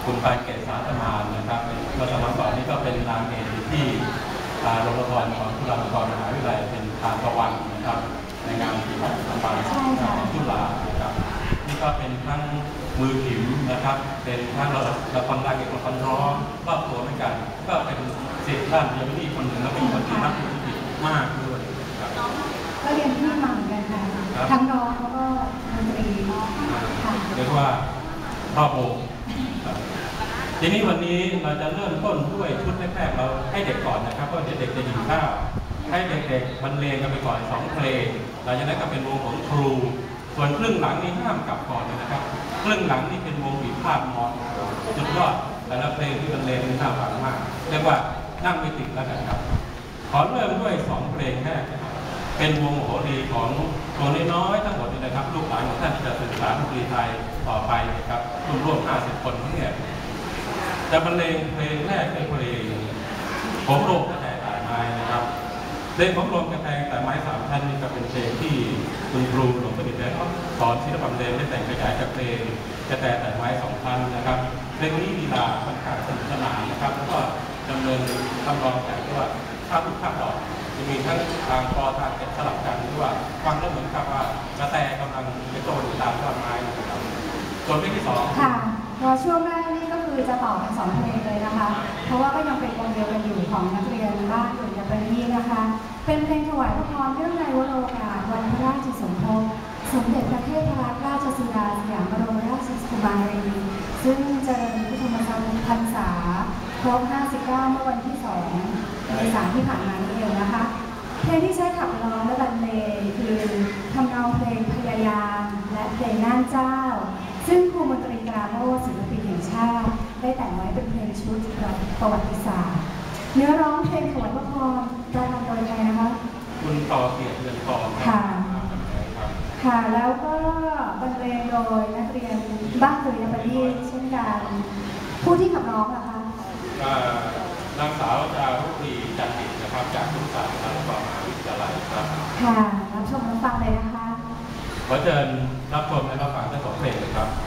คุณปานเกศสาธมานนะครับเมื่อสมัยก่อนนี้ก็เป็นนางเอกที่โรงละครของจุฬาลงกรณ์มหาวิทยาลัยเป็นทานตะวันนะครับในงานที่วัดลำปางของจุฬานะครับนี่ก็เป็นทั้งมือผิวนะครับเป็นทั้งละครนางเอกละครร้องรอบตัวเหมือนกันก็เป็นศิษย์ท่านยังมีคนหนึ่งและเป็นคนที่รักธุรกิจมากด้วยครับก็เรียนที่มาเหมือนกันค่ะทั้งร้องแล้วก็ดนตรีเรียกว่าครอบวงทีนี้วันนี้เราจะเริ่มต้นด้วยชุดแรกๆเราให้เด็กก่อนนะครับเพราะเด็กๆจะหิวข้าวให้เด็กๆบรรเลงกันไปก่อน2เพลงหลังจากนั้นก็เป็นวงของครูส่วนครึ่งหลังนี้ห้ามกลับก่อนนะครับครึ่งหลังนี่เป็นวงบีบภาพมอนจุดยอดแต่ละเพลงที่บรรเลงนี่น่าฟังมากเรียกว่านั่งไม่ติดแล้วกันครับขอเริ่มด้วย2เพลงแรกเป็นวงโหรีของตัวน้อยๆทั้งหมดนี่นะครับลูกหลานของท่านที่จะสื่อสารดนตรีไทยต่อไปนะครับร่วม50 คนเนี่ยจะบรรเลงเพลงแรกเป็นเพลงผมโลกกระแตตายไม้นะครับเพลงผมโลกกระแตแต่ไม้3 ท่านนี่ก็เป็นเพลงที่คุณครูหลวงพ่อดิษฐ์เขาสอนศิลปะเพลงได้แต่งขยายจากเพลงกระแตแต่ไม้2 ท่านนะครับเพลงนี้ลีลาค่อนข้างสนุกสนานนะครับแล้วก็ดำเนินคำร้องแต่ว่าถ้าทุกภาคดอกจะมีทั้งทางคอทางเก็บสลับกันที่ว่าฟังแล้วเหมือนกับว่ากระแตกำลังไปโจรตามต้นไม้นะครับส่วนเพลงที่2 ค่ะพอช่วงแรกนี่ก็คือจะต่อเป็น2 เพลงเลยนะคะเพราะว่าก็ยังเป็นวงเดียวกันอยู่ของนักเรียนบ้านดุจยประณีนะคะเป็นเพลงถวายพระพรเรื่องในวโรกาสวันพระราชสมภพสมเด็จพระเทพรัตนราชสุดาสยามบรมราชกุมารีซึ่งเจริญพระชนมพรรษาครบ59เมื่อวันที่2 เมษายนที่ผ่านมานี้เองนะคะเพลงที่ใช้ขับร้องและบรรเลงคือทำนองเพลงพยายามและเพลงน่านเจ้าซึ่งครูมนตรีกาโมศิลปินแห่งชาติได้แต่งไว้เป็นเพลงชุดประวัติศาสตร์เนื้อร้องเพลงถวายพระพรประพันธ์โดยใครนะคะคุณต่อเกียรติเรือนทองค่ะค่ะแล้วก็บรรเลงโดยนักเรียนบ้านดุจยประณีตเช่นกันผู้ที่ขับร้องนะคะนางสาวจารุณีจันทร์นะครับจากทุกศาสตร์จุฬาลงกรณ์มหาวิทยาลัยครับค่ะรับชมรับฟังเลยนะคะขอเชิญรับชมและรับฟังทั้ง2 เพลงเลยครับ